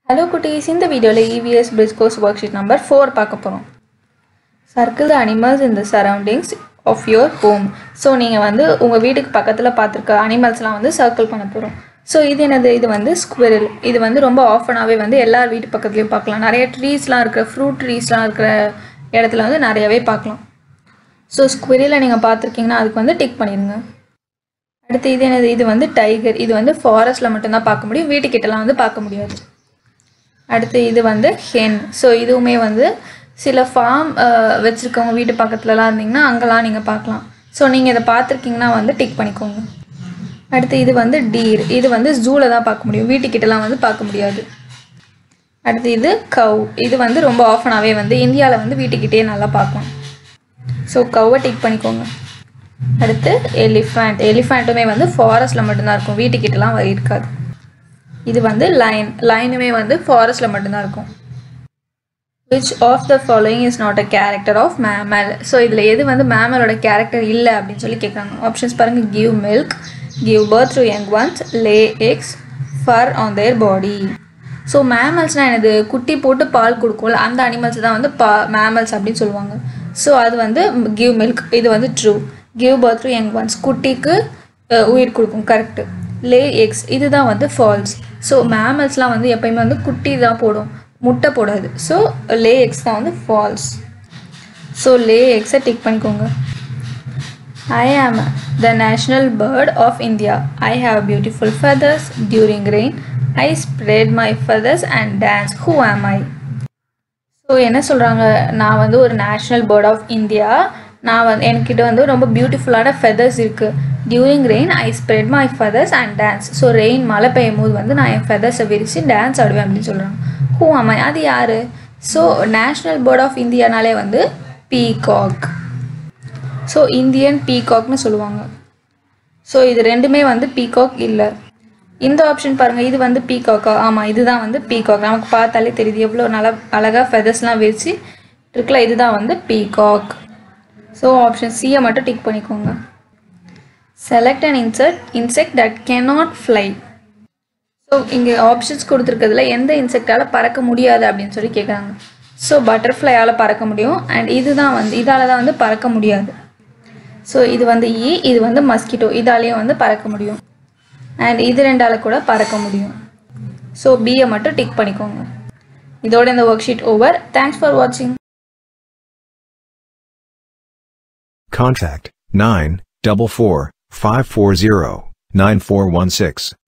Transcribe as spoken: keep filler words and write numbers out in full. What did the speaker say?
Hello kutis, in the video E V S Bridge Course worksheet number four பார்க்க போறோம். Circle the animals in the surroundings of your home. So நீங்க வந்து உங்க வீட்டுக்கு பக்கத்துல பார்த்திருக்க அனிமல்ஸ்லாம் வந்து சர்க்கிள் பண்ண போறோம். So இது என்னது? இது வந்து squirrel. இது வந்து ரொம்ப ஆஃபனாவே வந்து எல்லார் வீட்டு பக்கத்துலயும் பார்க்கலாம். நிறைய ட்ரீஸ்லாம் இருக்கிற ஃப்ரூட் ட்ரீஸ்லாம் இருக்கிற இடத்துல வந்து நிறையவே பார்க்கலாம். So squirrel நீங்க பார்த்திருக்கீங்கன்னா அதுக்கு வந்து டிக் பண்ணிருங்க. அடுத்து இது என்னது? இது வந்து டைகர். இது வந்து ஃபாரஸ்ட்ல மட்டும் தான் பார்க்க முடியும். வீட்டுக்கிட்டலாம் வந்து பார்க்க முடியாது. அடுத்து இது வந்து hen. ஸோ இதுவுமே வந்து சில ஃபார்ம் வச்சுருக்கவங்க வீட்டு பக்கத்துலலாம் இருந்தீங்கன்னா அங்கெல்லாம் நீங்கள் பார்க்கலாம். ஸோ நீங்கள் இதை பார்த்துருக்கீங்கன்னா வந்து டிக் பண்ணிக்கோங்க. அடுத்து இது வந்து டீர். இது வந்து ஜூவில் தான் பார்க்க முடியும், வீட்டுக்கிட்டலாம் வந்து பார்க்க முடியாது. அடுத்து இது கவ். இது வந்து ரொம்ப ஆஃபனாகவே வந்து இந்தியாவில் வந்து வீட்டுக்கிட்டே நல்லா பார்க்கலாம். ஸோ கவ்வை டிக் பண்ணிக்கோங்க. அடுத்து எலிஃபண்ட். எலிஃபண்ட்டுமே வந்து ஃபாரஸ்ட்டில் மட்டும்தான் இருக்கும், வீட்டுக்கிட்டலாம் இருக்காது. இது வந்து லைன். லைனுமே வந்து ஃபாரஸ்ட்ல மட்டும்தான் இருக்கும். Which of the following is not a character of mammal? So இதில் எது வந்து மேமலோட கேரக்டர் இல்லை அப்படின்னு சொல்லி கேட்குறாங்க. ஆப்ஷன்ஸ் பாருங்கள். give milk, give birth to young ones, lay eggs, fur on their body. So மேமல்ஸ்னால் என்னது? குட்டி போட்டு பால் கொடுக்கும்ல, அந்த அனிமல்ஸ் தான் வந்து பா மேமல்ஸ் அப்படின்னு சொல்லுவாங்க. ஸோ அது வந்து give milk, இது வந்து true. give birth to young ones, குட்டிக்கு உயிர் கொடுக்கும், கரெக்டு. லே எக்ஸ், இதுதான் வந்து ஃபால்ஸ். ஸோ மேமல்ஸ்லாம் வந்து எப்பயுமே வந்து குட்டி தான் போடும், முட்டை போடாது. ஸோ லே எக்ஸ் தான் வந்து ஃபால்ஸ். ஸோ லே எக்ஸை டிக் பண்ணிக்கோங்க. I am the national bird of India. I have beautiful feathers. During rain I spread my feathers and dance. Who am I? So என்ன சொல்கிறாங்க? நான் வந்து ஒரு நேஷ்னல் பேர்ட் ஆஃப் இந்தியா. நான் வந்து என்கிட்ட வந்து ரொம்ப பியூட்டிஃபுல்லான ஃபெதர்ஸ் இருக்குது. During rain I spread my feathers and dance. So rain மழை பெய்யும் போது வந்து நான் என் ஃபெதர்ஸை விரித்து டான்ஸ் ஆடுவேன் அப்படின்னு சொல்கிறாங்க. Who am I? அது யார்? ஸோ நேஷ்னல் பேர்ட் ஆஃப் இந்தியானாலே வந்து பீகாக். ஸோ இந்தியன் பீகாக்னு சொல்லுவாங்க. ஸோ இது ரெண்டுமே வந்து பீகாக் இல்லை. இந்த ஆப்ஷன் பாருங்கள், இது வந்து பீகாக்கா? ஆமாம், இதுதான் வந்து பீகாக். நமக்கு பார்த்தாலே தெரியுது எவ்வளோ நல்லா அழகாக ஃபெதர்ஸ்லாம் விரித்து இருக்குல்ல, இதுதான் வந்து பீகாக். ஸோ ஆப்ஷன் சியை மட்டும் டிக் பண்ணிக்கோங்க. Select and insect insect that cannot fly. So இங்கே ஆப்ஷன்ஸ் கொடுத்துருக்கிறதுல எந்த இன்செக்டால் பறக்க முடியாது அப்படின்னு சொல்லி கேட்குறாங்க. ஸோ பட்டர்ஃப்ளையால் பறக்க முடியும், அண்ட் இதுதான் வந்து இதால் தான் வந்து பறக்க முடியாது. ஸோ இது வந்து ஈ, இது வந்து மஸ்கிட்டோ, இதாலேயும் வந்து பறக்க முடியும். அண்ட் இது ரெண்டால் கூட பறக்க முடியும். ஸோ பியை மட்டும் டிக் பண்ணிக்கோங்க. இதோட இந்த worksheet over. Thanks for வாட்சிங். Contact nine double four five four zero nine four one six.